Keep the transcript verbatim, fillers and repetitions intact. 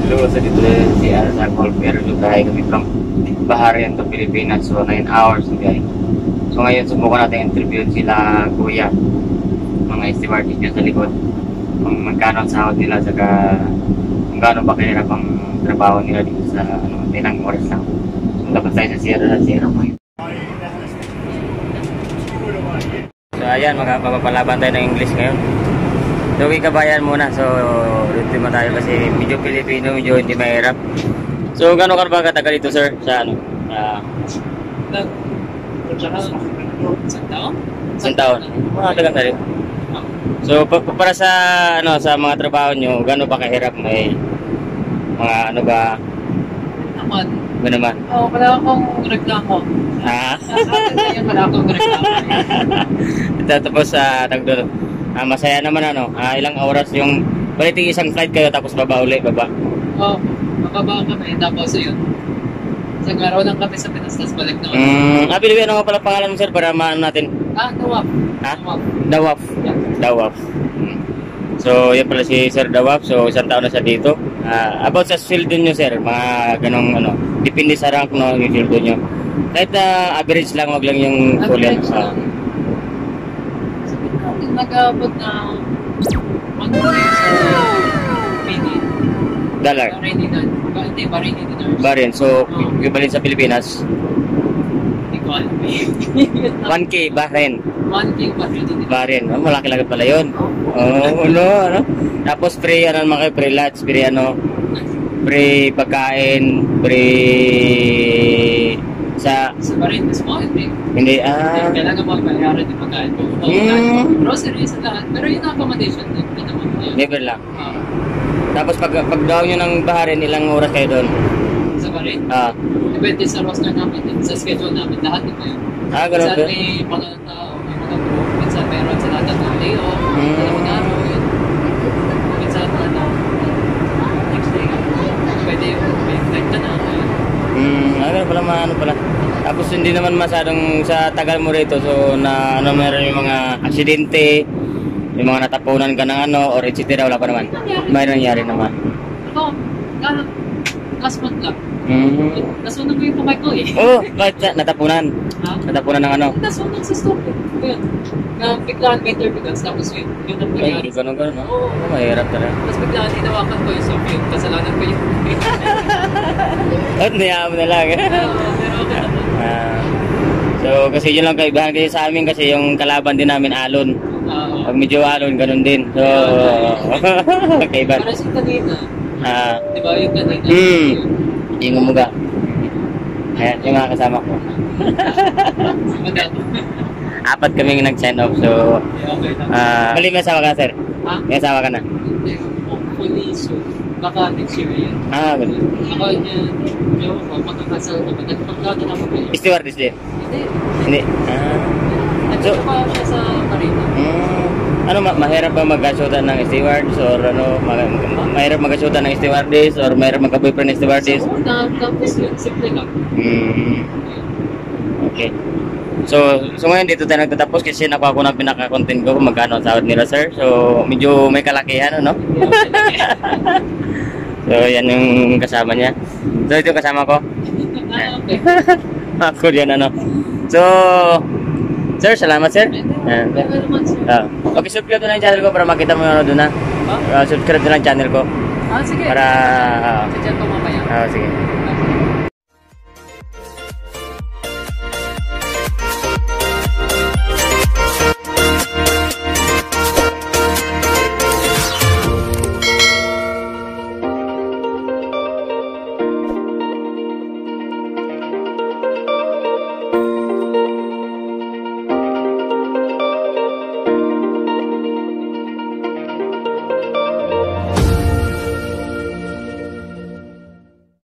Luwas sa dito si Ara sa Colbert Lugay kami from Baharian to Pilipinas, so nine hours na guys. So ngayon subukan natin interview sila kuya, mga stewardess dyan sa likod, kung magkano ang sahod nila, saka kung gaano ba kahirap ang trabaho nila dito sa ano, tinang oras lang. So dapat tayo sa Sierra sa Sierra mo. So ayan, magpapalaban tayo ng English ngayon. So kabayan muna, so dito mo tayo kasi medyo Pilipino, medyo hindi mahirap. So gano'n ka ba katagal dito sir sa ano? Uh, Isang taon? Isang taon? Mga tagal na rin. So pa para sa ano sa mga trabaho nyo, gano'n ba kahirap? May mga ano ba? Naman. Ba naman? Oo, oh, wala akong reklamo. Ha? Wala akong reklamo. Tapos sa uh, tagdo, uh, masaya naman ano, uh, ilang oras yung baliting isang flight kayo tapos baba uli, baba? Oo, oh, mababa kami tapos yun. Isang araw lang kami sa Pinas, tapos balik na. Mm, ah, Pilipino, ano nga pala pangalan mo sir para maano natin? Ah, Dawaf. Ha? Dawaf. Dawaf. Yeah. Dawaf. Hmm. So, yan pala si Sir Dawaf. So, isang taon na siya dito. Uh, about sa sweldo nyo, sir, mga ganong ano, depende sa rank, no, yung sweldo nyo. Kahit na uh, average lang, wag lang yung full yan. Average lang. Sabi natin, nag-abot na one day sa Pini. Dollar. Bahraini dinar. Hindi, Bahraini dinars. Bahrain. So, oh. Equivalent sa Pilipinas. Hindi ko alam. one K Bahrain. one K Bahraini dinars. Bahrain. Oh, malaki-laki pala yun. Oh, ano, ano. Tapos free, ano naman kayo, free lunch, free ano, free pagkain, free sa... Sa Bahrain, mas mo, hindi. Hindi, ah... Kailangan mo bayaran yung pagkain mo. Hmm. Groceries sa lahat. Pero yung accommodation, hindi naman yun. Never lang. Uh, Tapos pag, pag daw nyo ng Bahrain, ilang oras kayo doon? sa Bahrain? Ah. Depende sa roster namin, sa schedule namin, lahat ito yun. Ah, ganun Minsan ba? may mga tao, may mga group, minsan meron sa lahat ng layoff, Hmm. dalawang araw yun. Minsan ano, next day, pwede may flight ka na. Yun. Hmm, ah, ganun pala, ano pala. Tapos hindi naman masyadong sa tagal mo rito, so na ano meron yung mga aksidente, yung mga natapunan ka ng ano, or et cetera, wala pa naman. May nangyari naman. Ito, gano'n, last month lang. Hmm. Nasunog ko yung kamay ko eh. Oh, kahit sa natapunan. Ha? Natapunan ng ano. Nasunog sa stove eh. Yun. Na biglaan may turbulence, tapos yun, yun ang Ay, nangyari. ganun ganun, no? Oo. Oh, mahirap talaga. Tapos biglaan hinawakan ko yung stove yun, kasalanan ko yun. At niyama na lang. Oo, pero okay naman. Ah, so kasi yun lang kaibahan kasi sa amin kasi yung kalaban din namin alon. Oo. Pag medyo alon ganun din. So kaibahan. Para sa kanina, Ah, di ba yung kanina? hmm. Yung umuga. Ayan, yung mga kasama ko. Madam. Apat kaming nag-sign off. So, Okay lang. ah, mali may asawa ka, sir? Ha? May asawa ka na? Hindi, hopefully soon. Baka next year yan. Ah, ganun. Baka yun, yung magkakasal kami. Nagpagkado na kami. Stewardess din? Hindi. Hindi. Ah. Nagpagkado pa siya sa Marina. Hmm. Ano, ma mahirap ba mag-asyutan ng stewards or ano, ma ma mahirap mag-asyutan ng stewardess or mahirap magka-boyfriend ng stewardess? Sa una, tapos yun, simple lang. Hmm. Okay. So, so ngayon dito tayo nagtatapos kasi nakuha ko ng pinaka-content ko kung magkano ang sahod nila, sir. So, medyo may kalakihan, ano? So, yan yung kasama niya. So, ito yung kasama ko. Ah, okay. Ako yan, ano. So, sir, salamat, sir. Uh, Pero naman, sir. uh, okay, subscribe na lang yung channel ko para makita mo yung ano doon na. Ha? Uh, subscribe na lang yung channel ko. Ah, sige. Para... Uh, Sige, ko mamaya. uh, sige.